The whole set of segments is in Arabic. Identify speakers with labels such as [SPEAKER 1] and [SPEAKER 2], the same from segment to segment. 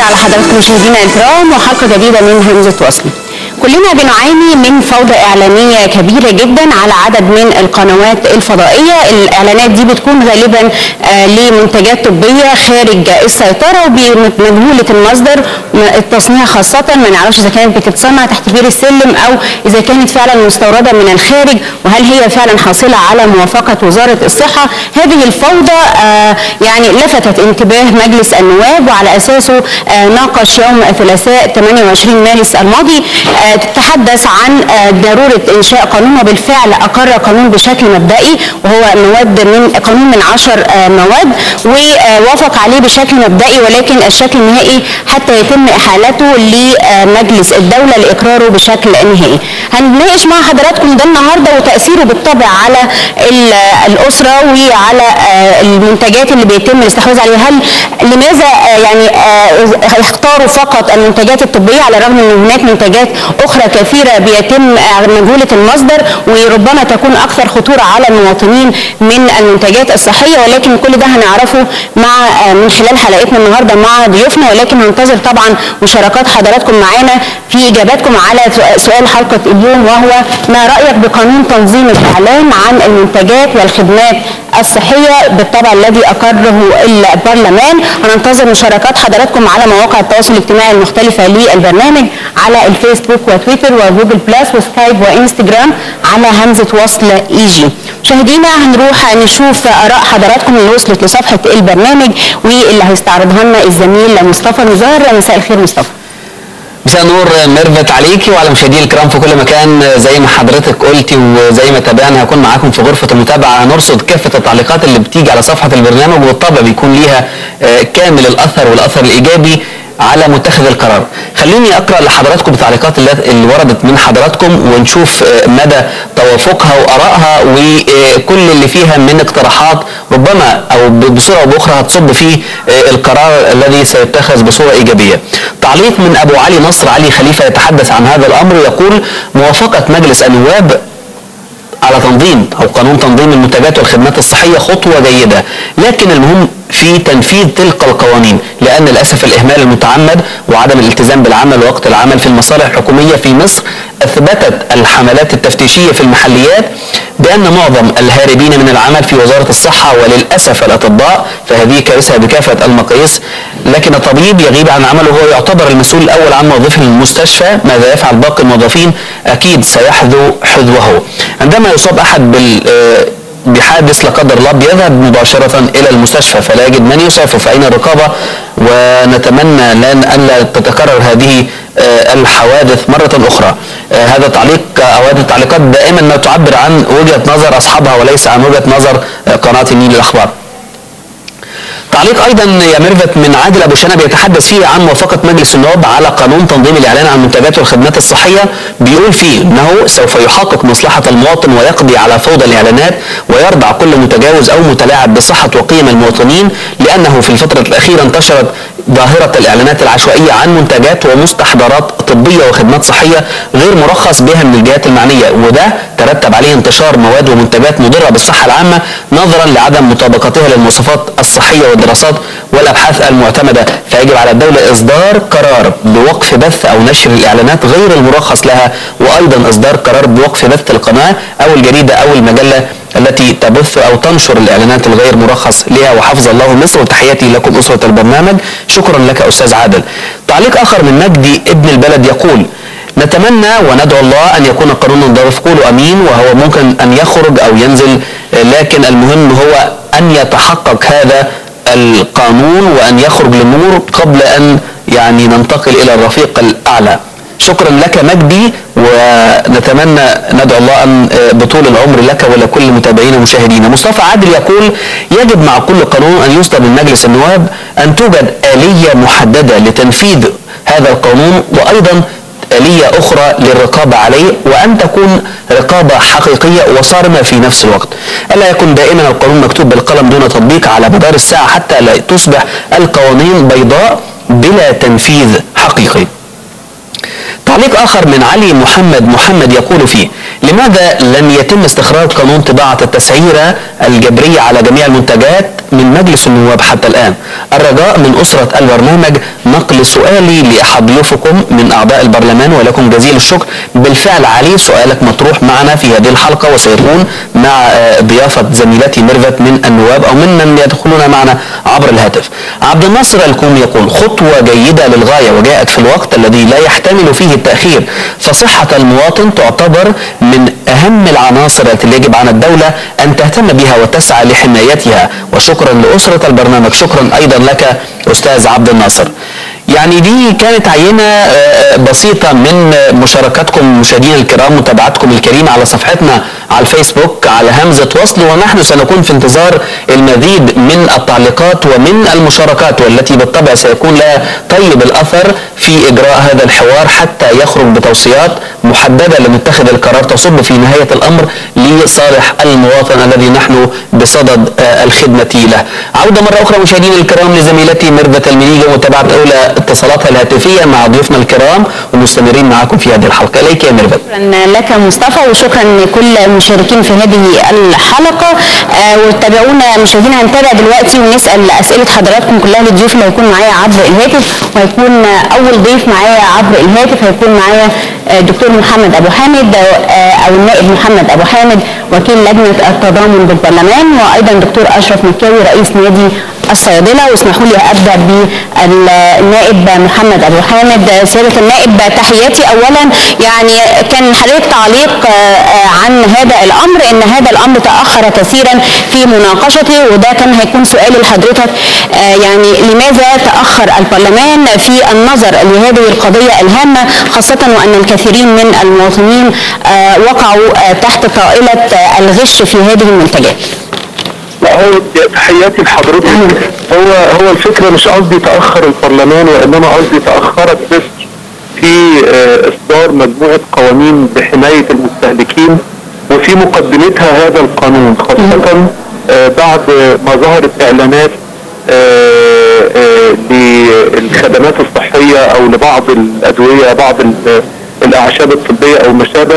[SPEAKER 1] على حضراتكم مشاهدينا الكرام وحلقه جديده من همزه وصل. كلنا بنعاني من فوضى إعلانية كبيرة جدا على عدد من القنوات الفضائية. الإعلانات دي بتكون غالبا لمنتجات طبية خارج السيطرة وبمجهولة المصدر، التصنيع خاصة ما نعرفش إذا كانت بتتصنع تحت بير السلم أو إذا كانت فعلا مستوردة من الخارج، وهل هي فعلا حاصلة على موافقة وزارة الصحة. هذه الفوضى يعني لفتت انتباه مجلس النواب، وعلى أساسه ناقش يوم الثلاثاء 28 مارس الماضي تتحدث عن ضرورة إنشاء قانون، وبالفعل أقر قانون بشكل مبدئي وهو قانون من 10 مواد، ووافق عليه بشكل مبدئي، ولكن الشكل النهائي حتى يتم إحالته لمجلس الدولة لإقراره بشكل نهائي. هنناقش مع حضراتكم ده النهارده وتأثيره بالطبع على الأسرة وعلى المنتجات اللي بيتم الاستحواذ عليها. هل لماذا يعني اختاروا فقط المنتجات الطبية على الرغم من هناك منتجات أخرى كثيرة بيتم مجهولة المصدر وربما تكون أكثر خطورة على المواطنين من المنتجات الصحية، ولكن كل ده هنعرفه من خلال حلقتنا النهارده مع ضيوفنا، ولكن هننتظر طبعا مشاركات حضراتكم معانا في إجاباتكم على سؤال حلقة اليوم، وهو ما رأيك بقانون تنظيم الإعلان عن المنتجات والخدمات الصحية بالطبع الذي أقره البرلمان. هننتظر مشاركات حضراتكم على مواقع التواصل الاجتماعي المختلفة للبرنامج على الفيسبوك وتويتر وجوجل بلاس وسكايب وانستجرام على همزة وصل EG. مشاهدينا هنروح نشوف آراء حضراتكم اللي وصلت لصفحة البرنامج واللي هيستعرضها لنا الزميل مصطفى نزار. مساء الخير مصطفى.
[SPEAKER 2] مساء النور ميرفت عليكي وعلى مشاهدينا الكرام في كل مكان. زي ما حضرتك قلتي وزي ما تابعنا هكون معاكم في غرفة المتابعة، هنرصد كافة التعليقات اللي بتيجي على صفحة البرنامج، وبالطبع بيكون ليها كامل الأثر والأثر الإيجابي على متخذ القرار. خليني أقرأ لحضراتكم التعليقات اللي وردت من حضراتكم ونشوف مدى توافقها وآرائها وكل اللي فيها من اقتراحات ربما أو بصورة أو بأخرى هتصب في القرار الذي سيتخذ بصورة إيجابية. تعليق من أبو علي نصر علي خليفة يتحدث عن هذا الأمر، يقول: موافقة مجلس النواب على تنظيم أو قانون تنظيم المنتجات والخدمات الصحية خطوة جيدة، لكن المهم في تنفيذ تلك القوانين، لأن للأسف الإهمال المتعمد وعدم الالتزام بالعمل ووقت العمل في المصالح الحكومية في مصر أثبتت الحملات التفتيشية في المحليات بأن معظم الهاربين من العمل في وزارة الصحة وللأسف الأطباء، فهذه كارثة بكافة المقاييس. لكن الطبيب يغيب عن عمله وهو يعتبر المسؤول الأول عن موظفي المستشفى، ماذا يفعل باقي الموظفين؟ أكيد سيحذو حذوه. عندما يصاب أحد بحادث لا قدر الله بيذهب مباشرة إلى المستشفى فلا يجد من يسعفه، فأين الرقابة؟ ونتمنى ألا تتكرر هذه الحوادث مرة أخرى. هذا تعليق أو هذه التعليقات دائما ما تعبر عن وجهة نظر أصحابها وليس عن وجهة نظر قناة النيل للأخبار. تعليق ايضا يا ميرفت من عادل ابو شنب يتحدث فيه عن موافقه مجلس النواب على قانون تنظيم الاعلان عن المنتجات والخدمات الصحيه، بيقول فيه انه سوف يحقق مصلحه المواطن ويقضي على فوضى الاعلانات ويردع كل متجاوز او متلاعب بصحه وقيم المواطنين، لانه في الفتره الاخيره انتشرت ظاهره الاعلانات العشوائيه عن منتجات ومستحضرات طبيه وخدمات صحيه غير مرخص بها من الجهات المعنيه، وده ترتب عليه انتشار مواد ومنتجات مضره بالصحه العامه نظرا لعدم مطابقتها للمواصفات الصحيه والدراسات والابحاث المعتمده. فيجب على الدوله اصدار قرار بوقف بث او نشر الاعلانات غير المرخص لها، وايضا اصدار قرار بوقف بث القناه او الجريده او المجله التي تبث او تنشر الاعلانات الغير مرخص لها. وحفظ الله مصر، وتحياتي لكم اسره البرنامج. شكرا لك استاذ عادل. تعليق اخر من مجدي ابن البلد يقول: نتمنى وندعو الله ان يكون قانون نظيف، قولوا امين، وهو ممكن ان يخرج او ينزل، لكن المهم هو ان يتحقق هذا القانون وان يخرج للنور قبل ان ننتقل الى الرفيق الاعلى. شكرا لك مجدي، ونتمنى ندعو الله ان بطول العمر لك ولكل متابعينا ومشاهدينا. مصطفى عادل يقول: يجب مع كل قانون ان يصدر من مجلس النواب ان توجد آلية محددة لتنفيذ هذا القانون، وايضا آلية أخرى للرقابة عليه، وأن تكون رقابة حقيقية وصارمة في نفس الوقت. ألا يكون دائما القانون مكتوب بالقلم دون تطبيق على مدار الساعة حتى لا تصبح القوانين بيضاء بلا تنفيذ حقيقي. تعليق آخر من علي محمد يقول فيه: لماذا لم يتم استخراج قانون طباعة التسعيرة الجبرية على جميع المنتجات من مجلس النواب حتى الآن؟ الرجاء من أسرة البرنامج نقل سؤالي لأحد ضيوفكم من أعضاء البرلمان، ولكم جزيل الشكر. بالفعل علي، سؤالك مطروح معنا في هذه الحلقة، وسيكون مع ضيافة زميلتي ميرفت من النواب أو من يدخلون معنا عبر الهاتف. عبد الناصر الكوم يقول: خطوة جيدة للغاية وجاءت في الوقت الذي لا يحتمل فيه التأخير، فصحة المواطن تعتبر من أهم العناصر التي يجب على الدولة أن تهتم بها وتسعى لحمايتها. وشكرا لأسرة البرنامج. شكرا أيضا لك أستاذ عبد الناصر. يعني دي كانت عينة بسيطة من مشاركاتكم مشاهدينا الكرام، متابعتكم الكريمة على صفحتنا على الفيسبوك على همزة وصل، ونحن سنكون في انتظار المزيد من التعليقات ومن المشاركات، والتي بالطبع سيكون لها طيب الأثر في إجراء هذا الحوار حتى يخرج بتوصيات محددة لمتخذ القرار تصب في نهاية الأمر لصالح المواطن الذي نحن بصدد الخدمة له. عودة مرة أخرى مشاهدينا الكرام لزميلتي ميرفت المليجة ومتابعة أولى اتصالاتها الهاتفية مع ضيوفنا الكرام، ومستمرين معكم في هذه الحلقة. إليك يا ميرفت.
[SPEAKER 1] شكرا لك مصطفى، وشكرا لكل المشاركين في هذه الحلقة. وتابعونا مشاهدينا، هنتابع دلوقتي ونسأل أسئلة حضراتكم كلها للضيوف اللي هيكون معايا عبر الهاتف، وهيكون أول ضيف معايا عبر الهاتف هيكون معايا الدكتور محمد أبو حامد أو النائب محمد أبو حامد وكيل لجنة التضامن بالبرلمان، وأيضا دكتور أشرف مكاوي رئيس نادي الصيادلة. واسمحوا لي أبدأ بالنائب محمد أبو حامد. سيادة النائب، تحياتي. أولا يعني كان حضرتك تعليق عن هذا الأمر، إن هذا الأمر تأخر كثيرا في مناقشته، وده كان هيكون سؤالي لحضرتك. يعني لماذا تأخر البرلمان في النظر لهذه القضية الهامة، خاصة وأن الكثيرين من المواطنين وقعوا تحت طائلة الغش في هذه المنتجات؟
[SPEAKER 3] هو تحياتي لحضرتك. هو الفكره مش قصدي تاخر البرلمان، وانما قصدي تاخرت مصر في اصدار مجموعه قوانين بحمايه المستهلكين، وفي مقدمتها هذا القانون، خاصه بعد ما ظهرت اعلانات للخدمات الصحيه او لبعض الادويه، بعض الاعشاب الطبيه او ما شابه،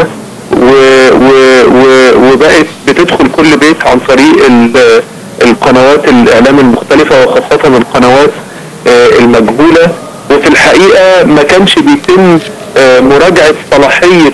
[SPEAKER 3] وبقت بتدخل كل بيت عن طريق القنوات الاعلام المختلفه، وخاصه القنوات المجهوله. وفي الحقيقه ما كانش بيتم مراجعه صلاحيه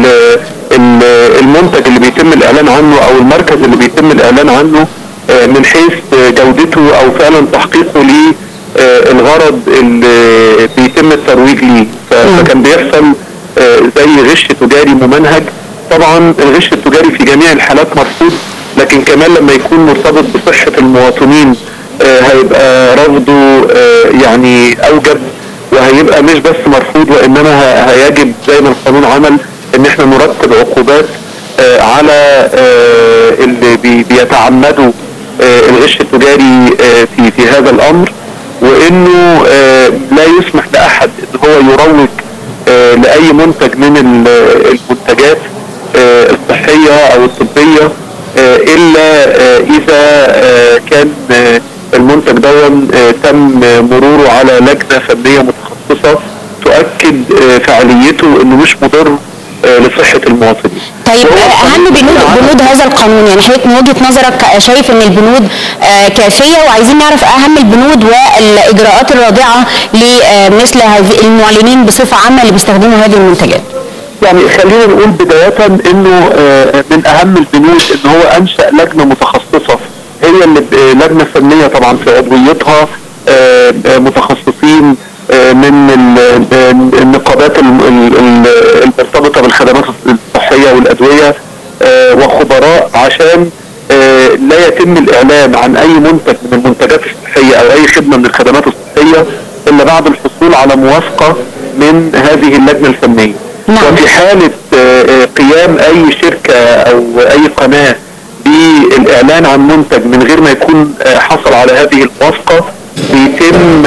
[SPEAKER 3] المنتج اللي بيتم الاعلان عنه او المركز اللي بيتم الاعلان عنه من حيث جودته او فعلا تحقيقه للغرض اللي بيتم الترويج ليه. فكان بيحصل زي غش تجاري ممنهج. طبعا الغش التجاري في جميع الحالات مرفوض، لكن كمان لما يكون مرتبط بصحة المواطنين هيبقى رفضه يعني أوجب، وهيبقى مش بس مرفوض وإنما هيجب زي ما القانون عمل إن احنا نرتب عقوبات على اللي بيتعمدوا الغش التجاري في هذا الأمر، وإنه لا يسمح لأحد إن هو يروج لأي منتج من المنتجات الصحية أو الطبية إلا إذا كان المنتج دون تم مروره على لجنة فنية متخصصة تؤكد فعاليته إنه مش مضر لصحة المواطنين.
[SPEAKER 1] طيب أهم بنود هذا القانون، يعني حضرتك من وجهة نظرك شايف إن البنود كافية، وعايزين نعرف أهم البنود والإجراءات الرادعة لمثل هذه المعلنين بصفة عامة اللي بيستخدموا هذه المنتجات؟
[SPEAKER 3] يعني خلينا نقول بداية إنه من أهم البنود إن هو أنشأ لجنة متخصصة، هي اللي لجنة فنية طبعا في عضويتها متخصصين من النقابات المرتبطة بالخدمات الصحية والأدوية وخبراء، عشان لا يتم الإعلان عن أي منتج من المنتجات الصحية أو أي خدمة من الخدمات الصحية إلا بعد الحصول على موافقة من هذه اللجنة الفنية. وفي حالة قيام أي شركة أو أي قناة بالإعلان عن منتج من غير ما يكون حصل على هذه الموافقة، بيتم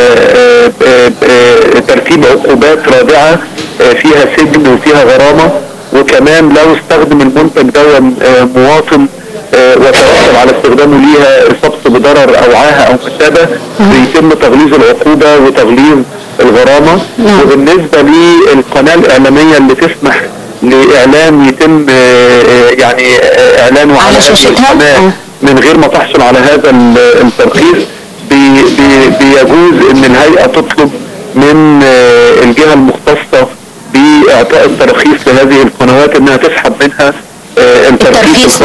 [SPEAKER 3] ترتيب عقوبات رادعة فيها سجن وفيها غرامة. وكمان لو استخدم المنتج ده مواطن وترتب على استخدامه ليها إصابته بضرر أو عاهة أو ما شابه، بيتم تغليظ العقوبة وتغليظ الغرامه. وبالنسبه للقناه الاعلاميه اللي تسمح لاعلان يتم يعني اعلانه على
[SPEAKER 1] شاشتها
[SPEAKER 3] من غير ما تحصل على هذا الترخيص، بيجوز ان الهيئه تطلب من الجهه المختصه باعطاء التراخيص لهذه القنوات انها تسحب منها الترخيص.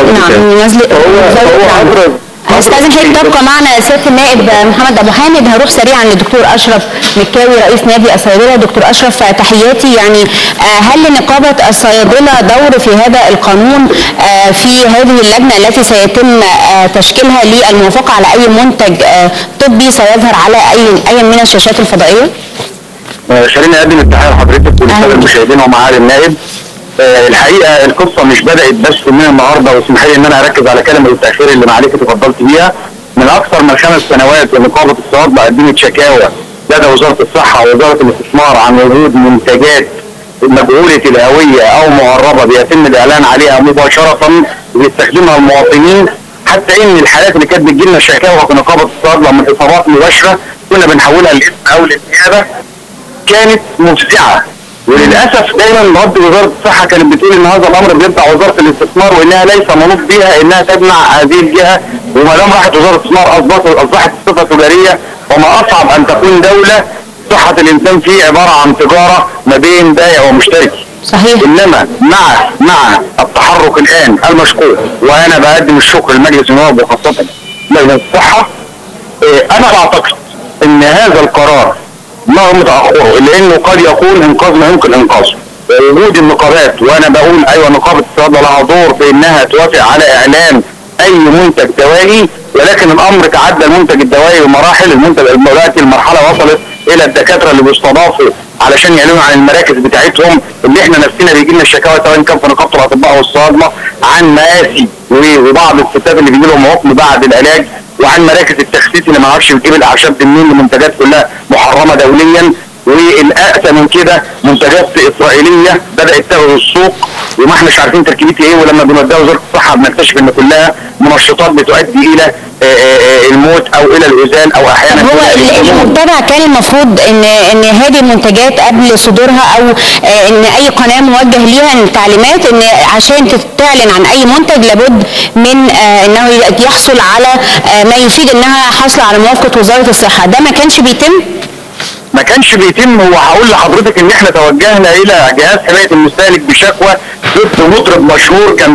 [SPEAKER 1] هو ابرز. هستاذن حضرتك تبقى معنا سياده النائب محمد ابو حامد. هروح سريعا للدكتور اشرف مكاوي رئيس نادي الصيادله. دكتور اشرف، تحياتي. يعني هل لنقابه الصيادله دور في هذا القانون في هذه اللجنه التي سيتم تشكيلها للموافقه على اي منتج طبي سيظهر على اي من الشاشات الفضائيه؟
[SPEAKER 4] خليني اقدم التحيه لحضرتك وللساده المشاهدين ومعالي النائب. الحقيقه القصه مش بدات بس من النهارده، واسمح لي ان انا اركز على كلمه التاخير اللي معاليك اتفضلت بيها. من اكثر من 5 سنوات ونقابه الصيادله قدمت شكاوى لدى وزاره الصحه ووزاره الاستثمار عن وجود منتجات مجهوله الهويه او معربه بيتم الاعلان عليها مباشره وبيستخدمها المواطنين، حتى ان الحالات اللي كانت بتجي لنا شكاوى في نقابه الصيادله من اصابات مباشره كنا بنحولها للاسم او للنيابه كانت مفزعه. وللاسف دايما رد وزاره الصحه كانت بتقول ان هذا الامر بيرجع وزاره الاستثمار وانها ليس منوط بها انها تمنع هذه الجهه، وما دام راحت وزاره الاستثمار اصبحت الصفه تجاريه، وما اصعب ان تكون دوله صحه الانسان فيه عباره عن تجاره ما بين بائع ومشتري.
[SPEAKER 1] صحيح.
[SPEAKER 4] انما مع التحرك الان المشكور، وانا بقدم الشكر لمجلس النواب وخاصه لجنه الصحه، انا بعتقد ان هذا القرار رغم تاخره الا انه قد يكون انقاذ ما يمكن انقاذه. وجود النقابات، وانا بقول ايوه نقابه الصيادله لها دور في انها توافق على اعلان اي منتج دوائي، ولكن الامر تعدى المنتج الدوائي بمراحل. المنتج دلوقتي المرحله وصلت الى الدكاتره اللي بيستضافوا علشان يعلنوا عن المراكز بتاعتهم، اللي احنا نفسنا بيجي لنا الشكاوى سواء كان في نقابه الاطباء والصيادله عن مآسي وبعض الستات اللي بيجي لهم عقم بعد العلاج، وعن مراكز التخسيس اللي ما اعرفش بتجيب الاعشاب دي منين، لمنتجات كلها محرمه دوليا. والاقسى من كده منتجات اسرائيليه بدات تاخد السوق وما احناش عارفين تركيبتها ايه، ولما بنوديها وزاره الصحه بنكتشف ان كلها منشطات بتؤدي الى الموت او الى الهزال او احيانا.
[SPEAKER 1] هو المتبع كان المفروض ان هذه المنتجات قبل صدورها او ان اي قناه موجه ليها التعليمات ان عشان تعلن عن اي منتج لابد من انه يحصل على ما يفيد انها حاصله على موافقه وزاره الصحه. ده ما كانش بيتم؟
[SPEAKER 4] ما كانش بيتم. هو هقول لحضرتك ان احنا توجهنا الى جهاز حمايه المستهلك بشكوى ضد مطرب مشهور كان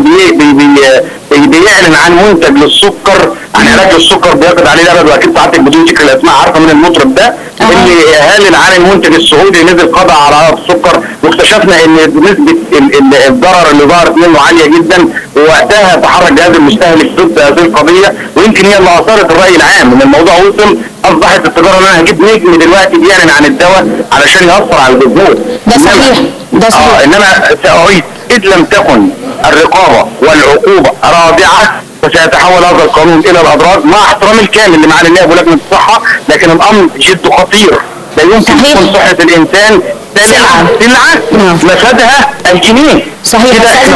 [SPEAKER 4] بيعلن عن منتج للسكر، عن علاج للسكر بيقضي عليه الابد، واكيد سعادتك بدون ذكر الاسماء عارفه من المطرب ده اللي هالن عن المنتج السعودي نزل قضى على السكر، واكتشفنا ان نسبه الضرر اللي ظهرت منه عاليه جدا، ووقتها تحرك جهاز المستهلك ضد هذه القضيه، ويمكن هي اللي اثارت الراي العام ان الموضوع وصل اصبحت التجاره ان انا هجيب نجم دلوقتي بيعلن عن الدواء علشان ياثر على الجمهور.
[SPEAKER 1] ده صحيح. ده صحيح.
[SPEAKER 4] انما ساعيد اذ لم تكن الرقابه والعقوبه رادعه فسيتحول هذا القانون الى الاضرار، مع احترامي الكامل لمعالي النائب ولجنه الصحه، لكن الامر جد خطير. لا يمكن تكون صحه الانسان سلعه مفادها الجنين.
[SPEAKER 1] صحيح.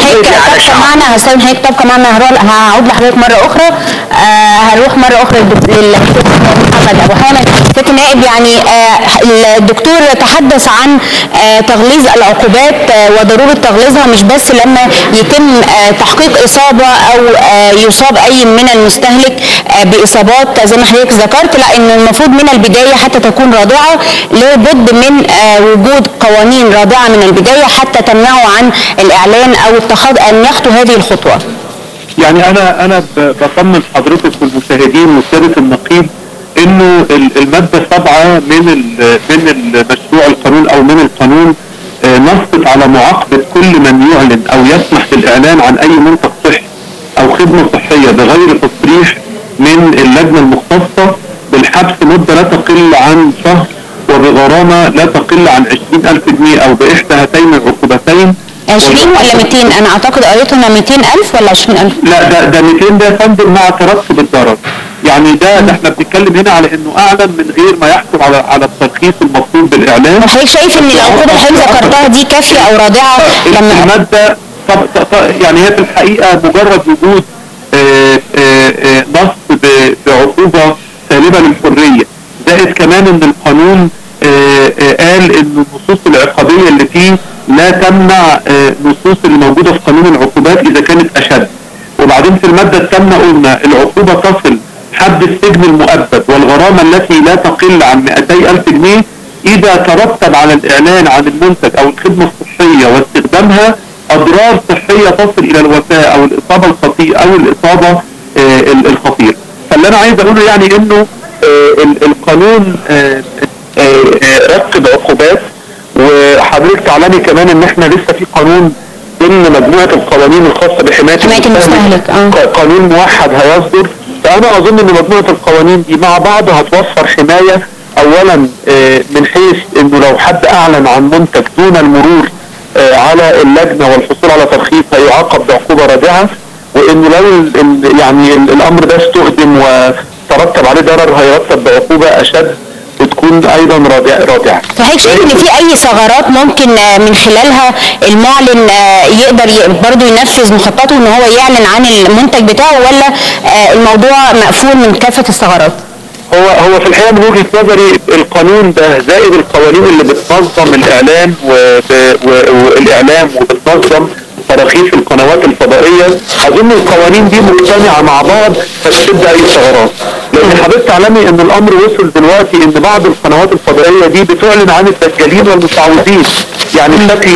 [SPEAKER 1] هستاذن حضرتك تبقى معنا. هعود لحضرتك مره اخرى. هروح مره اخرى للدكتور محمد ابو حامد. سياده النائب، يعني الدكتور تحدث عن تغليظ العقوبات وضروره تغليظها، مش بس لما يتم تحقيق اصابه او يصاب اي من المستهلك باصابات زي ما حضرتك ذكرت، لا، ان المفروض من البدايه حتى تكون رادعه لابد من وجود قوانين رادعه من البدايه حتى تمنعه عن الاعلان او ان يخطو هذه الخطوه.
[SPEAKER 3] يعني انا بطمن حضرتك والمشاهدين وسياده النقيب انه الماده 7 من المشروع القانون او من القانون نصت على معاقبه كل من يعلن او يسمح بالاعلان عن اي منتج صحي او خدمه صحيه بغير تصريح من اللجنه المختصه بالحبس مده لا تقل عن شهر وبغرامه لا تقل عن 20,000 جنيه او باحدى هاتين العقوبتين.
[SPEAKER 1] 20 ولا 200؟ انا اعتقد قريت انها 200,000 ولا 20,000؟
[SPEAKER 3] لا، ده 200 ده يا فندم مع ترتب الضرر. يعني ده احنا بنتكلم هنا على انه اعلن من غير ما يحصل على الترخيص المطلوب بالاعلان.
[SPEAKER 1] وحضرتك شايف ان العقوبه اللي حضرتك ذكرتها دي كافيه او رادعه؟ لما
[SPEAKER 3] الماده يعني هي في الحقيقه مجرد وجود نص بعقوبه سالبه للحريه، زائد كمان ان القانون فيه لا تمنع نصوص اللي موجوده في قانون العقوبات اذا كانت اشد. وبعدين في الماده الثامنه قلنا العقوبه تصل حد السجن المؤبد والغرامه التي لا تقل عن 200,000 جنيه اذا ترتب على الاعلان عن المنتج او الخدمه الصحيه واستخدامها اضرار صحيه تصل الى الوفاه او الاصابه الخطيره. فاللي انا عايز اقوله يعني انه القانون رتب عقوبات، وحضرتك تعلمي كمان ان احنا لسه في قانون ضمن مجموعه القوانين الخاصه بحمايه
[SPEAKER 1] المستهلك
[SPEAKER 3] قانون موحد هيصدر. فانا اظن ان مجموعه القوانين دي مع بعض هتوفر حمايه اولا من حيث انه لو حد اعلن عن منتج دون المرور على اللجنه والحصول على ترخيص هيعاقب بعقوبه رادعه، وانه لو يعني الامر ده استخدم وترتب عليه ضرر هيرتب بعقوبه اشد بتكون ايضا رادعه.
[SPEAKER 1] فحضرتك شايف ان في اي ثغرات ممكن من خلالها المعلن يقدر برضه ينفذ مخططه ان هو يعلن عن المنتج بتاعه، ولا الموضوع مقفول من كافه الثغرات؟
[SPEAKER 3] هو في الحقيقه من وجهه نظري القانون ده زائد القوانين اللي بتنظم الاعلان والاعلام وبتنظم تراخيص القنوات الفضائيه، اظن القوانين دي مجتمعه مع بعض فتسد اي ثغرات. لان حضرتك تعلمي ان الامر وصل دلوقتي ان بعض القنوات الفضائيه دي بتعلن عن الدجالين والمستعوذين، يعني بشكل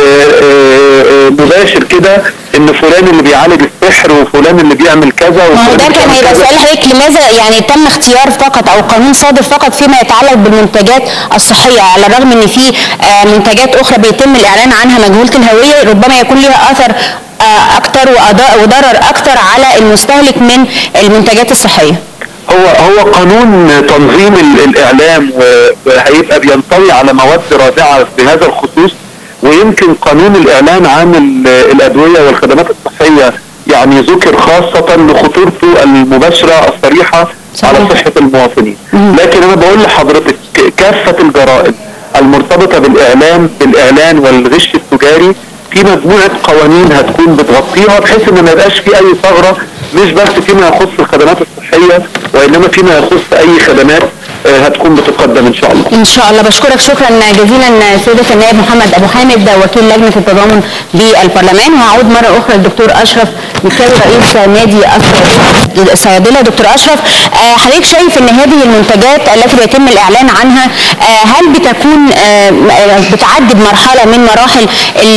[SPEAKER 3] مباشر كده ان فلان اللي بيعالج السحر وفلان اللي بيعمل كذا.
[SPEAKER 1] ما هو ده كان هيبقى سؤال حضرتك، لماذا يعني تم اختيار فقط او قانون صادر فقط فيما يتعلق بالمنتجات الصحيه، على الرغم ان في منتجات اخرى بيتم الاعلان عنها مجهوله الهويه ربما يكون لها اثر اكثر وضرر اكثر على المستهلك من المنتجات الصحيه؟
[SPEAKER 3] هو قانون تنظيم الاعلام وهيبقى بينطوي على مواد رادعه في هذا الخصوص، ويمكن قانون الاعلان عن الادويه والخدمات الصحيه يعني ذكر خاصه لخطورته المباشره الصريحه على صحه المواطنين. لكن انا بقول لحضرتك كافه الجرائم المرتبطه بالاعلان والغش التجاري في مجموعه قوانين هتكون بتغطيها بحيث ان ما يبقاش في اي ثغره، مش بس فيما يخص الخدمات الصحيه وانما فيما يخص اي خدمات هتكون بتقدم ان شاء الله.
[SPEAKER 1] ان شاء الله. بشكرك شكرا جزيلا سياده النائب محمد ابو حامد وكيل لجنه التضامن بالبرلمان. وهعود مره اخرى للدكتور اشرف مكاوي رئيس نادي الصيادله. دكتور اشرف، حضرتك شايف ان هذه المنتجات التي بيتم الاعلان عنها هل بتكون بتعدي بمرحله من مراحل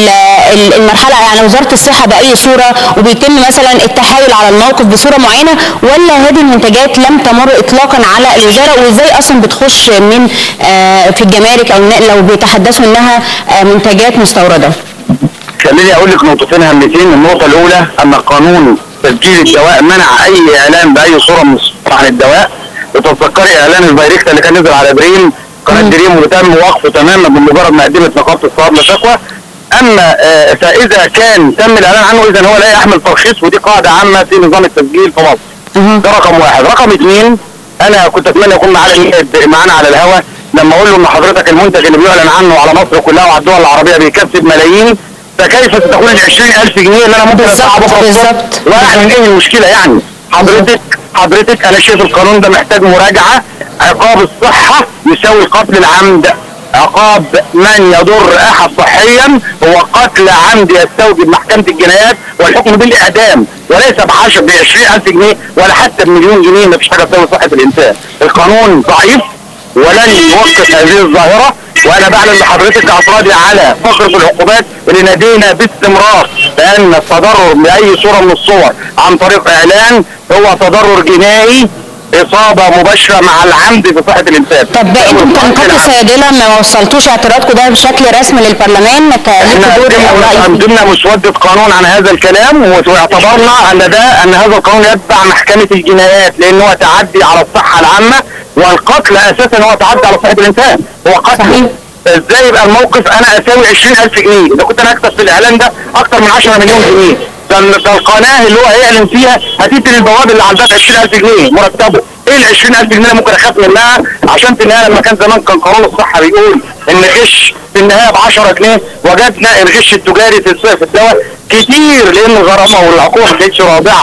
[SPEAKER 1] المرحله يعني وزاره الصحه باي صوره وبيتم مثلا التحايل على الموقف بصوره معينه، ولا هذه المنتجات لم تمر اطلاقا على الوزاره، وازاي اصلا بتخش من في الجمارك او لو بيتحدثوا انها منتجات مستورده؟
[SPEAKER 4] خليني اقول لك نقطتين هامتين. النقطه الاولى ان قانون تسجيل الدواء منع اي اعلان باي صوره من الصور عن الدواء. وتتذكري اعلان الفيريكتا اللي كان نزل على دريم، قناه دريم، وتم وقفه تماما بمجرد ما قدمت نقابه الصيادله شكوى. اما فاذا كان تم الاعلان عنه اذا هو لا يحمل ترخيص، ودي قاعده عامه في نظام التسجيل في مصر. ده رقم واحد. رقم اثنين، انا كنت اتمنى يكون معانا على الهواء لما اقول له ان حضرتك المنتج اللي بيعلن عنه على مصر كلها وعلى الدول العربيه بيكسب ملايين، فكيف ستكون ال 20,000 جنيه اللي انا ممكن ادفعها بكره الصبح واعلن ايه المشكله يعني؟ حضرتك انا شايف القانون ده محتاج مراجعه. عقاب الصحه يساوي قتل العمد. عقاب من يضر احد صحيا هو قتل عمد يستوجب محكمه الجنايات والحكم بالاعدام، وليس ب 20,000 جنيه ولا حتى بمليون جنيه. ما فيش حاجه تساوي صحه الانسان. القانون ضعيف ولن يوقف هذه الظاهره، وانا بعلن لحضرتك اعتراضي على فقره العقوبات اللي نادينا باستمرار بان التضرر باي صوره من الصور عن طريق اعلان هو تضرر جنائي، اصابه مباشره مع العمد في صحه الانسان.
[SPEAKER 1] طب انتم كنقابه الصيادله ما وصلتوش اعتراضكم ده بشكل رسمي للبرلمان؟
[SPEAKER 4] احنا قدمنا مسوده قانون عن هذا الكلام، واعتبرنا ان هذا القانون يتبع محكمه الجنايات لانه هو تعدي على الصحه العامه، والقتل اساسا هو تعدي على صحه الانسان، هو قتل. صحيح. ازاي يبقى الموقف انا اساوي 20,000 جنيه؟ اذا كنت انا اكسب في الاعلان ده اكثر من 10 مليون جنيه، ده القناه اللي هو هيعلن فيها هتدي للبواب اللي عندها 20,000 جنيه مرتبه. ايه ال 20,000 جنيه اللي ممكن اخاف منها؟ عشان في النهايه لما كان زمان كان قانون الصحه بيقول ان الغش في النهايه ب 10 جنيه، وجدنا الغش التجاري في الدواء كتير لان الغرامه والعقوبه ما كانتش رادعه.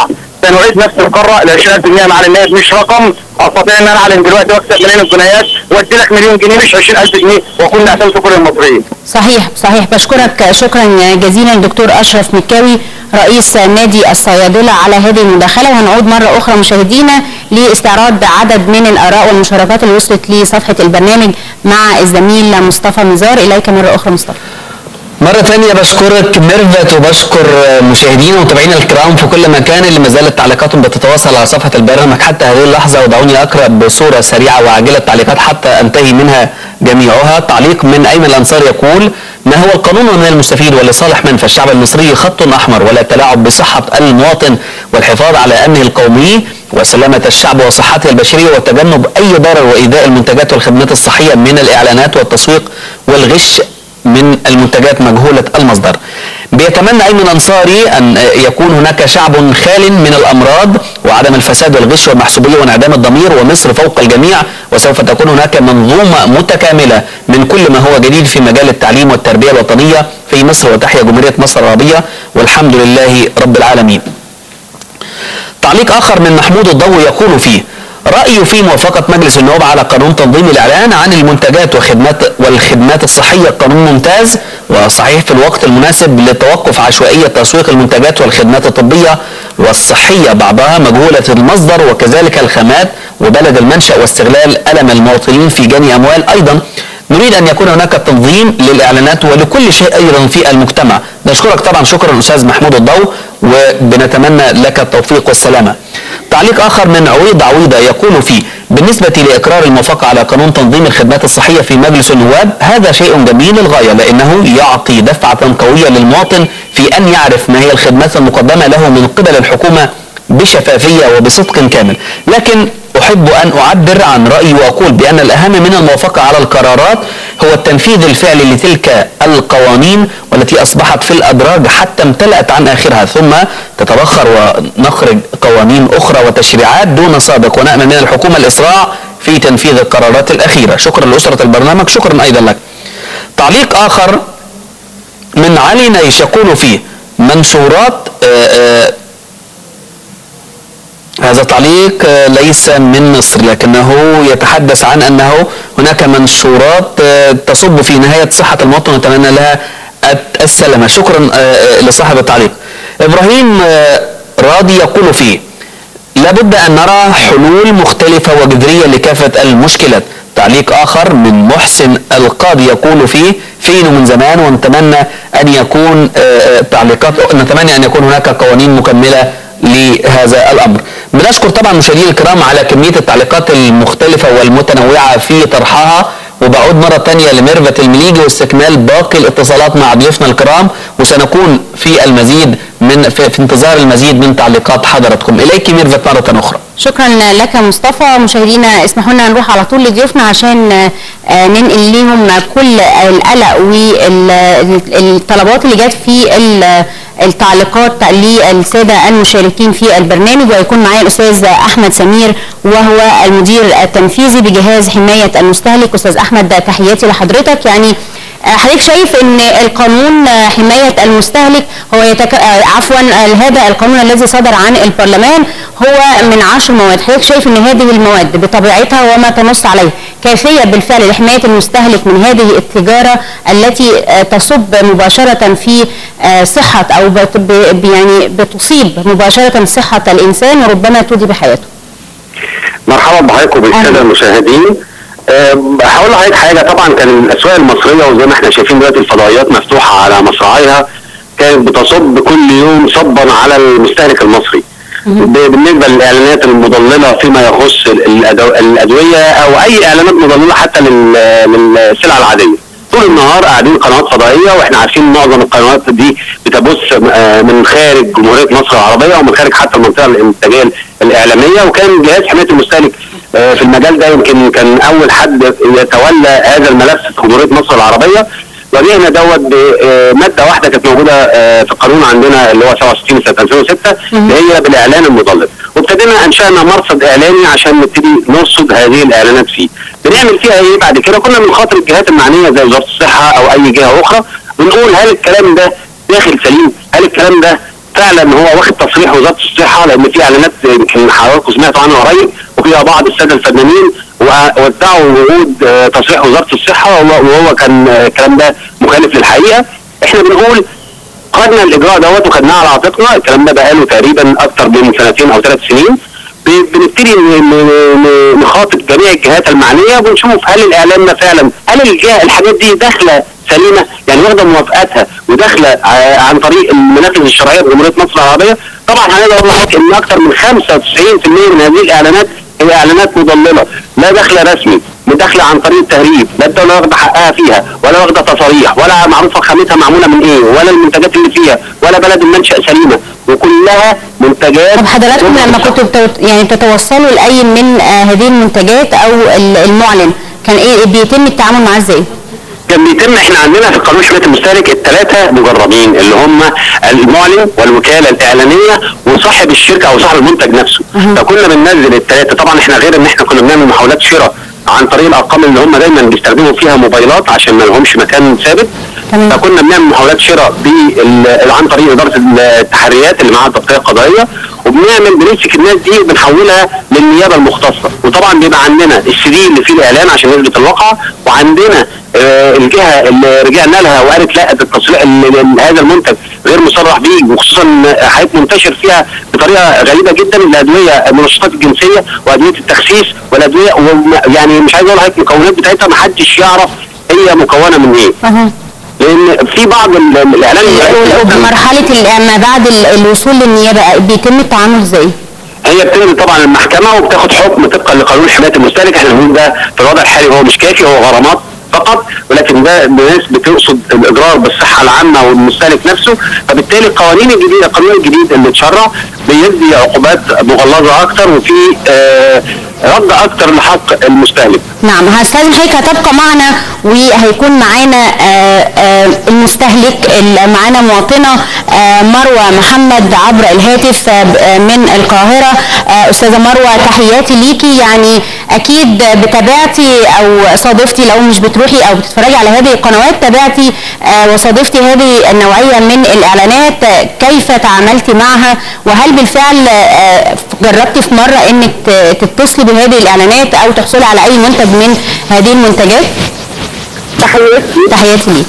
[SPEAKER 4] سنعيد نفس القاره ل 20,000 جنيه. مع الناس مش رقم استطيع ان انا اعلن دلوقتي واكسب ملايين الجنيهات وادي لك مليون جنيه مش 20,000 جنيه واكون قتلت كل المصريين.
[SPEAKER 1] صحيح. بشكرك شكرا جزيلا دكتور اشرف مكاوي رئيس نادي الصيادله على هذه المداخله. وهنعود مره اخرى مشاهدينا لاستعراض عدد من الاراء والمشاركات اللي وصلت لصفحه البرنامج مع الزميل مصطفى نزار. اليك مره اخرى مصطفى.
[SPEAKER 2] مرة ثانية بشكرك ميرفت وبشكر مشاهدينا ومتابعينا الكرام في كل مكان اللي ما زالت تعليقاتهم بتتواصل على صفحة البرنامج حتى هذه اللحظة. ودعوني أقرأ بصورة سريعة وعاجلة التعليقات حتى أنتهي منها جميعها. تعليق من أيمن الأنصار يقول: ما هو القانون ومن المستفيد ولصالح من؟ فالشعب المصري خط أحمر ولا تلاعب بصحة المواطن والحفاظ على أمنه القومي وسلامة الشعب وصحته البشرية وتجنب أي ضرر وإيذاء المنتجات والخدمات الصحية من الإعلانات والتسويق والغش من المنتجات مجهولة المصدر. بيتمنى أيمن أنصاري أن يكون هناك شعب خال من الأمراض وعدم الفساد والغش والمحسوبية وانعدام الضمير ومصر فوق الجميع، وسوف تكون هناك منظومة متكاملة من كل ما هو جديد في مجال التعليم والتربية الوطنية في مصر، وتحيا جمهورية مصر العربية والحمد لله رب العالمين. تعليق آخر من محمود الضوء يقول فيه: رأيه في موافقة مجلس النواب على قانون تنظيم الإعلان عن المنتجات والخدمات الصحية قانون ممتاز وصحيح في الوقت المناسب لتوقف عشوائية تسويق المنتجات والخدمات الطبية والصحية بعضها مجهولة المصدر وكذلك الخامات وبلد المنشأ واستغلال ألم المواطنين في جني أموال. أيضا نريد أن يكون هناك تنظيم للإعلانات ولكل شيء أيضا في المجتمع. نشكرك طبعا شكرا أستاذ محمود الضوء وبنتمنى لك التوفيق والسلامة. تعليق آخر من عويضة يقول فيه: بالنسبة لإقرار الموافقة على قانون تنظيم الخدمات الصحية في مجلس النواب هذا شيء جميل للغاية لأنه يعطي دفعة قوية للمواطن في أن يعرف ما هي الخدمات المقدمة له من قبل الحكومة بشفافية وبصدق كامل. لكن أحب أن أعبر عن رأيي وأقول بأن الأهم من الموافقة على القرارات هو التنفيذ الفعلي لتلك القوانين والتي أصبحت في الأدراج حتى امتلأت عن آخرها، ثم تتبخر ونخرج قوانين أخرى وتشريعات دون سابق، ونأمل من الحكومة الإسراع في تنفيذ القرارات الأخيرة. شكرا لأسرة البرنامج، شكرا أيضا لك. تعليق آخر من علي نيش يقول فيه: منشورات هذا تعليق ليس من مصر لكنه يتحدث عن أنه هناك منشورات تصب في نهاية صحة المواطن ونتمنى لها السلامة. شكرا لصاحب التعليق. إبراهيم راضي يقول فيه: لابد أن نرى حلول مختلفة وجذرية لكافة المشكلات. تعليق آخر من محسن القاضي يقول فيه: فين من زمان ونتمنى أن يكون نتمنى أن يكون هناك قوانين مكملة لهذا الأمر. بنشكر طبعا مشاهدينا الكرام على كمية التعليقات المختلفة والمتنوعة في طرحها، وبعود مرة تانية لميرفت المليجي واستكمال باقي الاتصالات مع ضيوفنا الكرام، وسنكون في المزيد في انتظار المزيد من تعليقات حضراتكم. إليك ميرفت مرة أخرى.
[SPEAKER 1] شكرا لك مصطفى. مشاهدينا اسمحوا لنا نروح على طول لضيوفنا عشان ننقل لهم كل القلق والطلبات اللي جت في التعليقات للساده المشاركين في البرنامج. ويكون معايا الاستاذ احمد سمير وهو المدير التنفيذي بجهاز حمايه المستهلك. استاذ احمد تحياتي لحضرتك. يعني حضرتك شايف ان القانون حمايه المستهلك هو هذا القانون الذي صدر عن البرلمان هو من 10 مواد. حضرتك شايف ان هذه المواد بطبيعتها وما تنص عليه كافيه بالفعل لحمايه المستهلك من هذه التجاره التي تصب مباشره في صحه او يعني بتصيب مباشره صحه الانسان وربما تودي بحياته؟
[SPEAKER 4] مرحبا بحضرتك وبالساده المشاهدين. هقول لحضرتك حاجه. طبعا كان الاسواق المصريه وزي ما احنا شايفين دلوقتي الفضائيات مفتوحه على مصراعيها كانت بتصب كل يوم صبا على المستهلك المصري. بالنسبه للاعلانات المضلله فيما يخص الادويه او اي اعلانات مضلله حتى للسلع العاديه، طول النهار قاعدين قنوات فضائيه، واحنا عارفين معظم القنوات دي بتبث من خارج جمهوريه مصر العربيه ومن خارج حتى المنطقه الانتاجيه الاعلاميه. وكان جهاز حمايه المستهلك في المجال ده يمكن كان اول حد يتولى هذا الملف في جمهوريه مصر العربيه. واجهنا دوت بماده واحده كانت موجوده في القانون عندنا اللي هو 67 سنه 2006 اللي هي بالاعلان المضلل، وابتدينا انشانا مرصد اعلاني عشان نبتدي نرصد هذه الاعلانات فيه. بنعمل فيها ايه بعد كده؟ كنا بنخاطب الجهات المعنيه زي وزاره الصحه او اي جهه اخرى، بنقول هل الكلام ده داخل سليم؟ هل الكلام ده فعلا هو واخد تصريح وزاره الصحه، لان في اعلانات يمكن حضراتكم سمعتوا عنها قريب، وفيها بعض الساده الفنانين ووزعوا وجود تصريح وزاره الصحه، وهو كان الكلام ده مخالف للحقيقه. احنا بنقول خدنا الاجراء دوت وخدناه على عاتقنا، الكلام ده بقاله تقريبا اكثر من 2 أو 3 سنين. بنبتدي نخاطب جميع الجهات المعنيه ونشوف هل الاعلان ده فعلا، هل الحاجات دي داخله سليمه، يعني واخده موافقاتها وداخله عن طريق المنافذ الشرعيه بجمهوريه مصر العربيه. طبعا هنقدر نقول لحضرتك ان اكثر من 95% من هذه الاعلانات هي اعلانات مضلله، لا دخل رسمي، داخله عن طريق التهريب، لا الدوله واخده حقها فيها، ولا واخده تصاريح، ولا معروفه خامتها معموله من ايه، ولا المنتجات اللي فيها، ولا بلد المنشأ سليمه، وكلها منتجات.
[SPEAKER 1] طب حضراتكم لما كنتوا يعني بتتوصلوا لاي من هذه المنتجات او المعلن، كان ايه بيتم التعامل معاه ازاي؟
[SPEAKER 4] كان بيتم، احنا عندنا في قانون حمايه المستهلك ال3 مجربين اللي هم المعلن والوكاله الاعلانيه وصاحب الشركه او صاحب المنتج نفسه. فكنا بننزل ال3. طبعا احنا غير ان احنا كنا بنعمل محاولات شراء عن طريق الارقام اللي هم دايما بيستخدموا فيها موبايلات عشان ما لهمش مكان ثابت. فكنا بنعمل محاولات شراء عن طريق اداره التحريات اللي معاها التغطيه القضائيه، بنمسك الناس دي وبنحولها للنيابه المختصه. وطبعا بيبقى عندنا السي اللي فيه الاعلان عشان نثبت الواقعه، وعندنا الجهه اللي رجعنا لها وقالت لا التصريح هذا المنتج غير مصرح به، وخصوصا حاجات منتشر فيها بطريقه غريبه جدا الادويه المنشطات الجنسيه وادويه التخسيس والادويه، يعني مش عايز اقول لحضرتك المكونات بتاعتها ما حدش يعرف هي مكونه من ايه. لان في بعض الاعلان
[SPEAKER 1] وبمرحله ما بعد الوصول للنيابه بيتم التعامل ازاي؟
[SPEAKER 4] هي بتنزل طبعا المحكمه وبتاخد حكم طبقا لقانون حمايه المستهلك. احنا بنقول ده في الوضع الحالي هو مش كافي، هو غرامات فقط، ولكن ده ناس بتقصد الاضرار بالصحه العامه والمستهلك نفسه. فبالتالي القوانين الجديده، القانون الجديد اللي اتشرع بيدي عقوبات مغلظه اكثر وفي رد اكثر لحق المستهلك.
[SPEAKER 1] نعم، هستاذن حضرتك هتبقى معنا وهيكون معانا المستهلك، معانا مواطنه مروه محمد عبر الهاتف من القاهره. استاذه مروه تحياتي ليكي، يعني اكيد بتابعتي او صادفتي، لو مش بتروحي او بتتفرجي على هذه القنوات، تابعتي وصادفتي هذه النوعيه من الاعلانات، كيف تعاملتي معها؟ وهل بالفعل جربتي في مره انك تتصلي بهذه الاعلانات او تحصلي على اي منتج من هذه المنتجات؟ تحياتي ليك.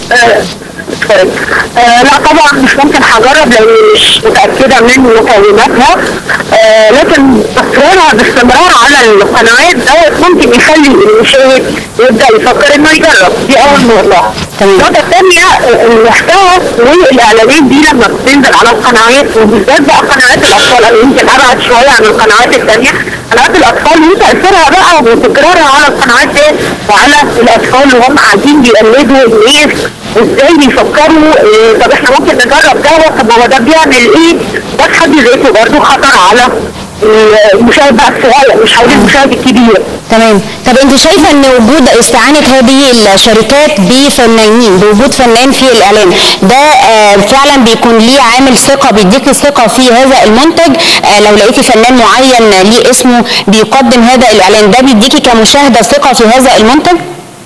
[SPEAKER 5] لا طبعا مش ممكن هجرب لاني مش متاكده من مكوناتها، لكن اصرارها باستمرار على القنوات دوت ممكن يخلي المشاهد يبدا يفكر انه يجرب. دي اول نقطه. النقطه الثانيه المحتوى والاعلانات دي لما بتنزل على القنوات، وبالذات بقى قنوات الاطفال، انا يمكن ابعد شويه عن القنوات الثانيه، قنوات الاطفال وتاثيرها بقى وتكرارها على القنوات دي وعلى الاطفال وهم قاعدين بيقلدوا الناس ازاي بيفكروا. طب احنا ممكن نجرب ده، طب هو ده بيعمل ايه؟ ده في حد ذاته برضه خطر على المشاهد بقى الصغير، مش هقول المشاهد الكبير.
[SPEAKER 1] تمام. طب انت شايفه ان وجود استعانه هذه الشركات بفنانين، بوجود فنان في الاعلان ده فعلا بيكون ليه عامل ثقه، بيديكي ثقه في هذا المنتج؟ لو لقيتي فنان معين ليه اسمه بيقدم هذا الاعلان، ده بيديكي كمشاهده ثقه في هذا المنتج؟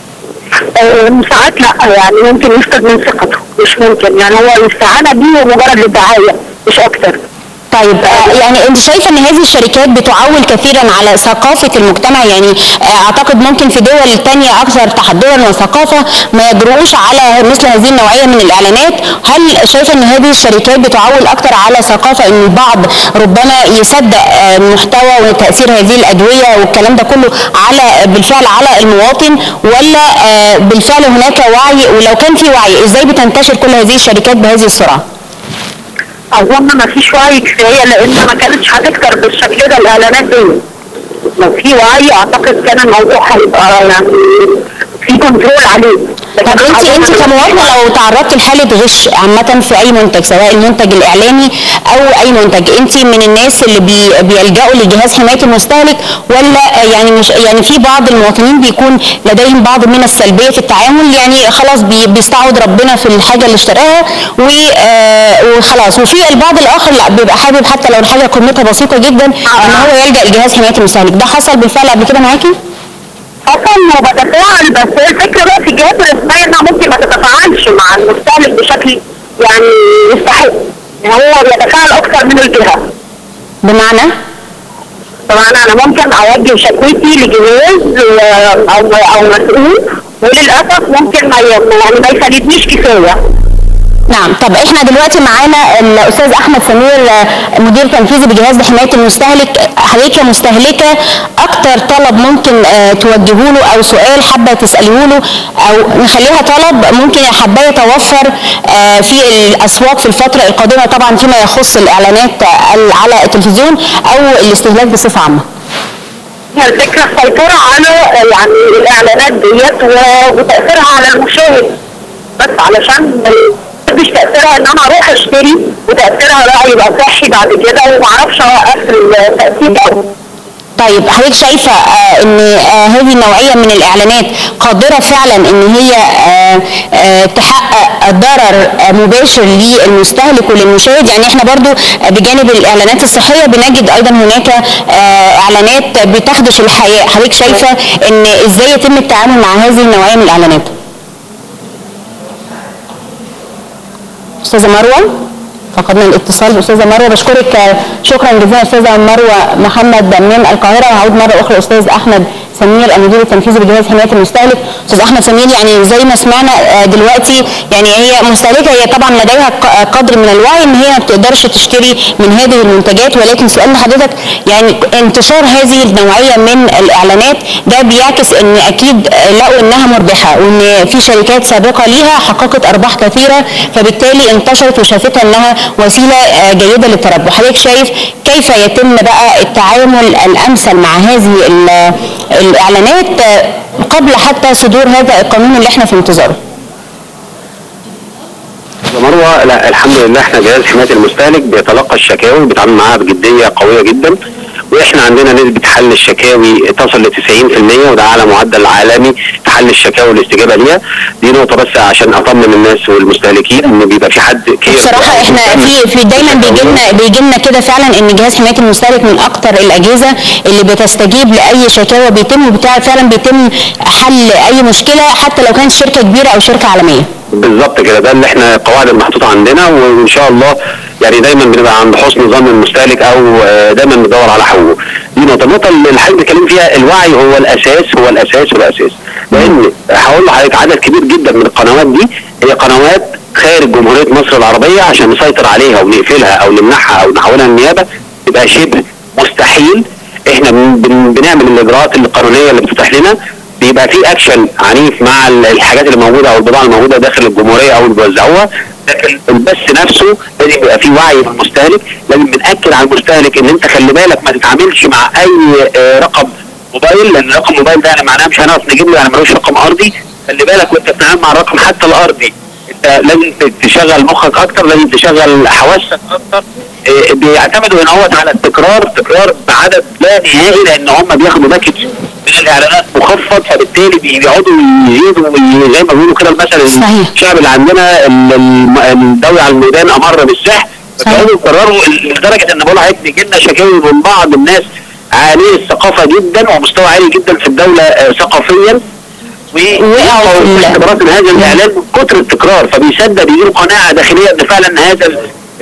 [SPEAKER 5] ساعات لا، يعني ممكن يفقد من ثقته، مش ممكن، يعني هو الاستعانه بيه مجرد للدعايه مش اكتر.
[SPEAKER 1] طيب يعني انت شايفه ان هذه الشركات بتعول كثيرا على ثقافه المجتمع؟ يعني اعتقد ممكن في دول تانية اكثر تحضرا وثقافه ما يجرؤوش على مثل هذه النوعيه من الاعلانات. هل شايفه ان هذه الشركات بتعول اكثر على ثقافه ان البعض ربما يصدق محتوى وتاثير هذه الادويه والكلام ده كله بالفعل على المواطن، ولا بالفعل هناك وعي؟ ولو كان في وعي ازاي بتنتشر كل هذه الشركات بهذه السرعه؟
[SPEAKER 5] اظن ما فيش وعي كفايه، لان ما كانتش هتكتر بالشكل ده الاعلانات دي. لو في وعي اعتقد كان الموضوع هيبقى يعني في كنترول عليه.
[SPEAKER 1] طب انت كمواطنه لو تعرضتي لحاله غش عامه في اي منتج، سواء المنتج الاعلاني او اي منتج، انت من الناس اللي بيلجأوا لجهاز حمايه المستهلك، ولا يعني مش يعني في بعض المواطنين بيكون لديهم بعض من السلبيه في التعامل، يعني خلاص بيستعوض ربنا في الحاجه اللي اشتراها وخلاص، وفي البعض الاخر لا بيبقى حابب حتى لو الحاجه قيمتها بسيطه جدا ان هو يلجأ لجهاز حمايه المستهلك؟ ده حصل بالفعل قبل كده معاكي؟
[SPEAKER 5] حصل وبتفاعل، بس الفكره بقى في الجهات الرسميه انها ممكن ما تتفاعلش مع المستهلك بشكل يعني يستحق. هو بيتفاعل اكتر من الجهه.
[SPEAKER 1] بمعنى؟
[SPEAKER 5] طبعا انا ممكن اوجه شكوتي لجهاز او مسؤول، وللاسف ممكن ما يفيدنيش كفايه.
[SPEAKER 1] نعم. طب احنا دلوقتي معانا الاستاذ احمد سمير مدير تنفيذي بجهاز لحمايه المستهلك. حضرتك كمستهلكه اكتر طلب ممكن توجهه له او سؤال حابه تساليه له او نخليها طلب ممكن حابه يتوفر في الاسواق في الفتره القادمه طبعا فيما يخص الاعلانات على التلفزيون او الاستهلاك بصفه عامه؟
[SPEAKER 5] الفكره السيطره على يعني الاعلانات ديت وتاثيرها على المشاهد، بس علشان مش تاثيرها ان انا اروح اشتري وتاثيرها بقى يبقى صحي بعد كده وما اعرفش اوقف التاثير.
[SPEAKER 1] طيب حضرتك شايفه ان هذه النوعيه من الاعلانات قادره فعلا ان هي تحقق ضرر مباشر للمستهلك وللمشاهد؟ يعني احنا برضو بجانب الاعلانات الصحيه بنجد ايضا هناك اعلانات بتخدش الحياء. حضرتك شايفه ان ازاي يتم التعامل مع هذه النوعيه من الاعلانات؟ استاذه مروه، فقدنا الاتصال باستاذه مروه. بشكرك شكرا جزيلا استاذه مروه محمد من القاهره. وهعود مره اخرى استاذ احمد سمير المدير التنفيذي بجهاز حمايه المستهلك. استاذ احمد سمير، يعني زي ما سمعنا دلوقتي يعني هي مستهلكه، هي طبعا لديها قدر من الوعي ان هي ما بتقدرش تشتري من هذه المنتجات، ولكن سؤال لحضرتك يعني انتشار هذه النوعيه من الاعلانات ده بيعكس ان اكيد لقوا انها مربحه وان في شركات سابقه ليها حققت ارباح كثيره فبالتالي انتشرت وشافتها انها وسيله جيده للتربح. حضرتك شايف كيف يتم بقى التعامل الامثل مع هذه الاعلانات قبل حتى صدور هذا القانون اللي احنا في انتظاره؟
[SPEAKER 4] مروه، لا الحمد لله احنا جهاز حمايه المستهلك بيتلقى الشكاوي وبيتعامل معاها بجديه قويه جدا، واحنا عندنا نسبه حل الشكاوي تصل ل 90% وده اعلى معدل عالمي في حل الشكاوي والاستجابه ليها. دي نقطه بس عشان اطمن الناس والمستهلكين ان بيبقى في حد كتير.
[SPEAKER 1] بصراحه احنا في دايما بيجي لنا كده فعلا ان جهاز حمايه المستهلك من اكثر الاجهزه اللي بتستجيب لاي شكاوى بيتم فعلا بيتم حل اي مشكله حتى لو كانت شركه كبيره او شركه عالميه.
[SPEAKER 4] بالظبط كده، ده اللي احنا القواعد المحطوطه عندنا، وان شاء الله يعني دايما بنبقى عند حسن ظن المستهلك او دايما بندور على حقوقه. دي النقطه اللي حضرتك بتتكلم فيها، الوعي هو الاساس لان هقول لحضرتك عدد كبير جدا من القنوات دي هي قنوات خارج جمهوريه مصر العربيه، عشان نسيطر عليها ونقفلها او نمنعها او نحولها للنيابه يبقى شبه مستحيل. احنا بنعمل الاجراءات القانونيه اللي بتتيح لنا، بيبقى في اكشن عنيف مع الحاجات اللي موجوده او البضاعه الموجوده داخل الجمهوريه او اللي بيوزعوها، لكن البث نفسه لازم يبقى في وعي من المستهلك. لازم بنأكد على المستهلك ان انت خلي بالك ما تتعاملش مع اي رقم موبايل، لان رقم موبايل ده يعني معناه مش هنعرف نجيب له، يعني ملوش رقم ارضي. خلي بالك وانت بتتعامل مع الرقم حتى الارضي، انت لازم تشغل مخك اكتر، لازم تشغل حواسك اكتر. بيعتمدوا هنا هو على التكرار بعدد لا نهائي، لان هم بياخدوا باكج من الاعلانات مخفض، فبالتالي بيقعدوا يزيدوا زي ما بيقولوا كده المثل الشعب اللي عندنا الدوي على الميدان امر بالسحر. فبيقعدوا يكرروا لدرجه ان بقول لحضرتك بيجي لنا شكاوي من بعض الناس عاليه الثقافه جدا ومستوى عالي جدا في الدوله ثقافيا، ووقعوا في اختبارات هذا الاعلان من كتر التكرار، فبيصدق بيجيله قناعه داخليه ان فعلا هذا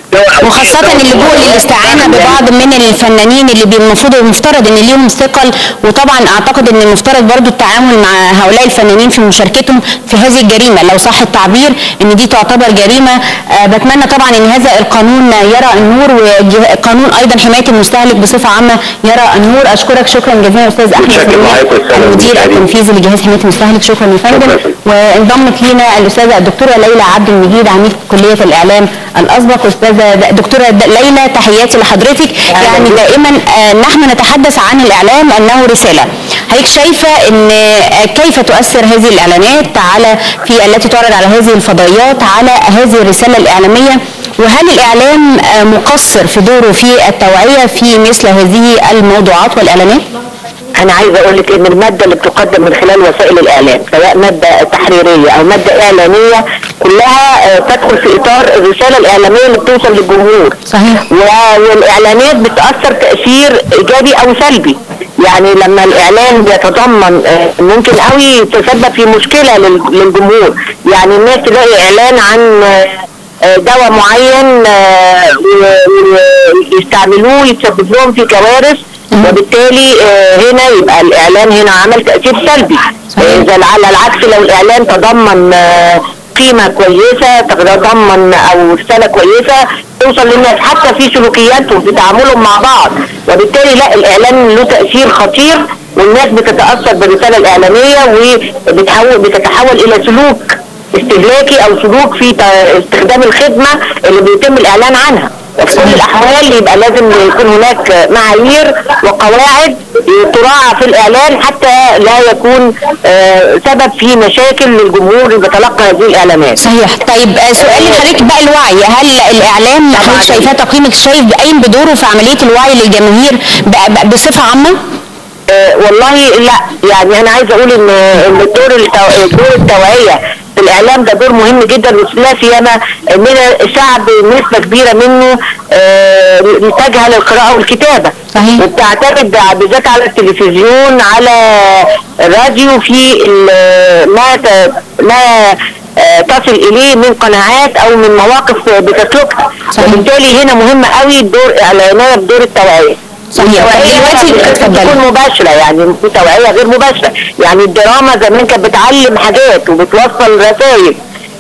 [SPEAKER 1] وخاصة اللجوء للاستعانة ببعض من الفنانين اللي المفترض ان ليهم ثقل، وطبعا اعتقد ان المفترض برضو التعامل مع هؤلاء الفنانين في مشاركتهم في هذه الجريمة لو صح التعبير ان دي تعتبر جريمة. بتمنى طبعا ان هذا القانون يرى النور، وقانون ايضا حماية المستهلك بصفة عامة يرى النور. اشكرك شكرا جزيلا استاذ احمد المدير التنفيذي لجهاز حماية المستهلك. شكرا يا فندم. وانضمت لينا الاستاذة الدكتورة ليلى عبد المجيد عميد كلية الاعلام الاسبق. استاذة دكتورة ليلى تحياتي لحضرتك. يعني دائما نحن نتحدث عن الاعلام انه رسالة. حضرتك شايفة ان كيف تؤثر هذه الاعلانات في التي تعرض على هذه الفضائيات على هذه الرسالة الاعلامية، وهل الاعلام مقصر في دوره في التوعية في مثل هذه الموضوعات والاعلانات؟
[SPEAKER 5] انا عايزه اقول لك ان الماده اللي بتقدم من خلال وسائل الاعلام سواء ماده تحريريه او ماده اعلانيه كلها تدخل في اطار الرساله الاعلاميه اللي بتوصل للجمهور.
[SPEAKER 1] صحيح.
[SPEAKER 5] والاعلانات بتاثر تاثير ايجابي او سلبي. يعني لما الاعلان بيتضمن ممكن قوي يتسبب في مشكله للجمهور. يعني الناس تلاقي اعلان عن دواء معين ويستعملوه يتسبب لهم في كوارث، وبالتالي هنا يبقى الاعلان هنا عمل تاثير سلبي. على العكس لو الاعلان تضمن قيمه كويسه، تتضمن او رساله كويسه توصل للناس حتى في سلوكياتهم في تعاملهم مع بعض، وبالتالي لا، الاعلان له تاثير خطير والناس بتتاثر بالرساله الاعلانيه وبتتحول الى سلوك استهلاكي او سلوك في استخدام الخدمه اللي بيتم الاعلان عنها. وفي كل الاحوال يبقى لازم يكون هناك معايير وقواعد تراعى في الاعلان حتى لا يكون سبب في مشاكل للجمهور اللي بيتلقى هذه الاعلانات.
[SPEAKER 1] صحيح. طيب سؤالي لحضرتك بقى الوعي، هل الاعلام حضرتك شايفاه تقييمك شايف قايم بدوره في عمليه الوعي للجماهير بصفه عامه؟
[SPEAKER 5] والله لا، يعني انا عايزه اقول ان دور التوعيه في الاعلام ده دور مهم جدا، ولا سيما من الشعب نسبه كبيره منه تجهل القراءه والكتابه.
[SPEAKER 1] صحيح.
[SPEAKER 5] وبتعتمد بالذات على التلفزيون على الراديو في ما تصل اليه من قناعات او من مواقف بتسلكها. وبالتالي هنا مهم قوي دور اعلانيه بدور التوعيه.
[SPEAKER 1] صحيح.
[SPEAKER 5] دلوقتي تكون مباشره، يعني في توعيه غير مباشره، يعني الدراما زمان كانت بتعلم حاجات وبتوصل رسائل،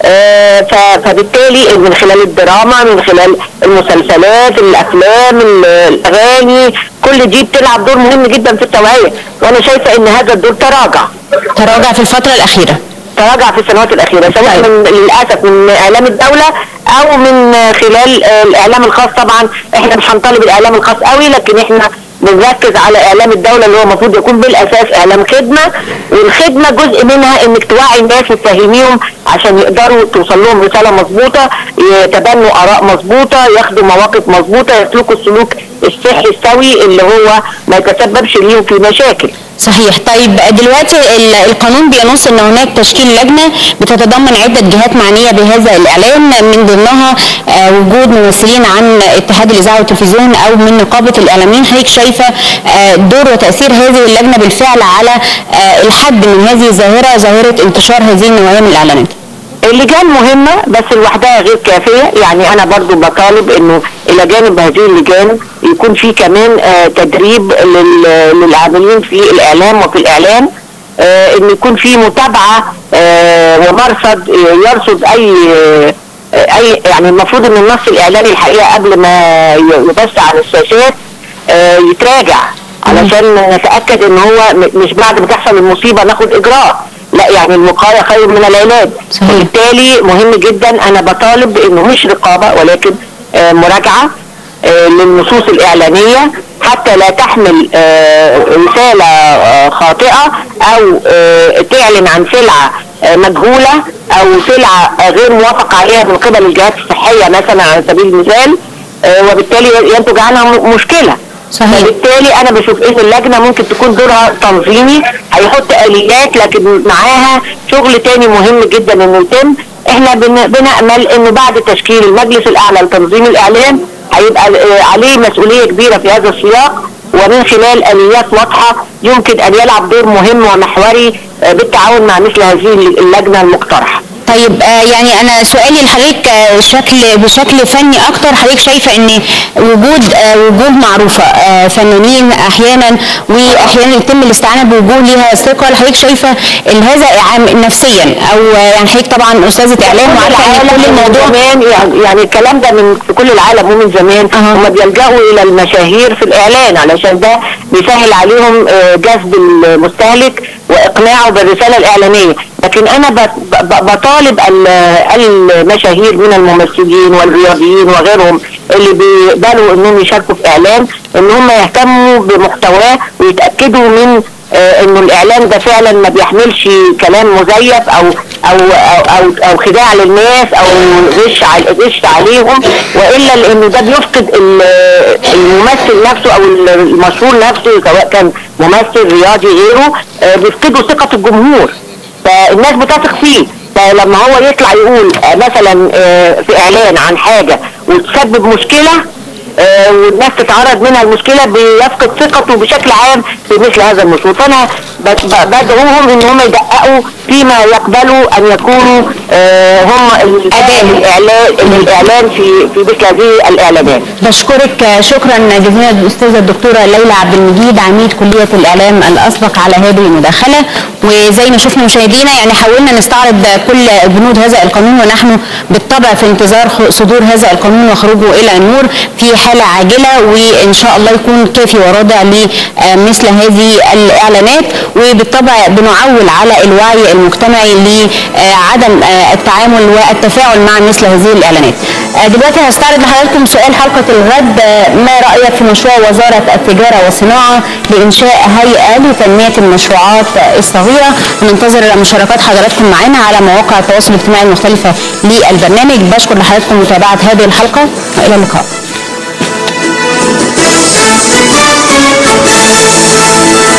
[SPEAKER 5] فبالتالي من خلال الدراما، من خلال المسلسلات، الافلام، الاغاني، كل دي بتلعب دور مهم جدا في التوعيه، وانا شايفه ان هذا الدور تراجع
[SPEAKER 1] في الفتره الاخيره،
[SPEAKER 5] تراجع في السنوات الاخيره، سواء للاسف من اعلام الدوله او من خلال الاعلام الخاص. طبعا احنا مش هنطالب الاعلام الخاص قوي، لكن احنا بنركز على اعلام الدوله اللي هو المفروض يكون بالاساس اعلام خدمه، والخدمه جزء منها انك توعي الناس وتفهميهم عشان يقدروا توصل لهم رساله مظبوطه، يتبنوا اراء مظبوطه، ياخدوا مواقف مظبوطه، يسلكوا السلوك الصحي السوي اللي هو ما يتسببش ليهم في مشاكل.
[SPEAKER 1] صحيح. طيب دلوقتي القانون بينص ان هناك تشكيل لجنه بتتضمن عده جهات معنيه بهذا الاعلان، من ضمنها وجود ممثلين عن اتحاد الاذاعه والتلفزيون او من نقابه الاعلاميين. حضرتك شايفه دور وتاثير هذه اللجنه بالفعل على الحد من هذه الظاهره، ظاهره انتشار هذه النوعيه من الاعلانات؟
[SPEAKER 5] اللجان مهمه بس لوحدها غير كافيه، يعني انا برضو بطالب انه الى جانب هذه اللجان يكون في كمان تدريب للعاملين في الاعلام وفي الاعلام، ان يكون في متابعه ومرصد يرصد اي يعني المفروض ان النص الاعلامي الحقيقه قبل ما يبث على الشاشات يتراجع علشان نتاكد ان هو مش بعد ما تحصل المصيبه ناخد اجراء، لا، يعني الوقايه خير من العلاج. وبالتالي مهم جدا، انا بطالب انه مش رقابه ولكن مراجعه للنصوص الاعلانيه حتى لا تحمل رساله خاطئه او تعلن عن سلعه مجهوله او سلعه غير موافق عليها من قبل الجهات الصحيه مثلا على سبيل المثال، وبالتالي ينتج عنها مشكله.
[SPEAKER 1] صحيح.
[SPEAKER 5] وبالتالي انا بشوف ان اللجنه ممكن تكون دورها تنظيمي، هيحط اليات، لكن معاها شغل تاني مهم جدا انه يتم. احنا بنأمل انه بعد تشكيل المجلس الاعلى لتنظيم الاعلام هيبقى عليه مسؤوليه كبيره في هذا السياق، ومن خلال اليات واضحه يمكن ان يلعب دور مهم ومحوري بالتعاون مع مثل هذه اللجنه المقترحه.
[SPEAKER 1] طيب يعني انا سؤالي لحضرتك بشكل فني اكتر، حضرتك شايفه ان وجود معروفه فنانين احيانا واحيانا يتم الاستعانه بوجوه ليها ثقه، حضرتك شايفه ان هذا نفسيا او يعني حضرتك طبعا استاذه اعلام وعارفه ان كل الموضوع
[SPEAKER 5] يعني الكلام ده في كل العالم ومن زمان هم بيلجأوا الى المشاهير في الاعلان علشان ده بيسهل عليهم جذب المستهلك واقناعه بالرساله الاعلانيه، لكن انا بطالب المشاهير من الممثلين والرياضيين وغيرهم اللي بيقبلوا انهم يشاركوا في اعلان ان هم يهتموا بمحتواه ويتاكدوا من انه الاعلان ده فعلا ما بيحملش كلام مزيف او خداع للناس او غش عليهم، والا لانه ده بيفقد الممثل نفسه او المشهور نفسه سواء كان ممثل رياضي غيره، بيفقدوا ثقه الجمهور، فالناس بتثق فيه. فلما هو يطلع يقول مثلا في اعلان عن حاجه وتسبب مشكله، والناس تتعرض منها المشكله بيفقد ثقته بشكل عام في مثل هذا المشروع. فانا بدعوهم ان هم يدققوا فيما يقبلوا ان يكونوا هم الاعلان في مثل هذه الاعلانات.
[SPEAKER 1] بشكرك شكرا جزيلا الاستاذه الدكتوره ليلى عبد المجيد عميد كليه الاعلام الاسبق على هذه المداخله. وزي ما شفنا مشاهدينا يعني حاولنا نستعرض كل بنود هذا القانون، ونحن بالطبع في انتظار صدور هذا القانون وخروجه الى النور في حاله عاجله، وان شاء الله يكون كافي ورادع لمثل هذه الاعلانات. وبالطبع بنعول على الوعي المجتمعي لعدم التعامل والتفاعل مع مثل هذه الاعلانات. دلوقتي هستعرض لحضراتكم سؤال حلقه الغد، ما رايك في مشروع وزاره التجاره والصناعه لانشاء هيئه لتنميه المشروعات الصغيره؟ ننتظر مشاركات حضراتكم معنا على مواقع التواصل الاجتماعي المختلفه للبرنامج. بشكر لحضراتكم متابعه هذه الحلقه والى اللقاء.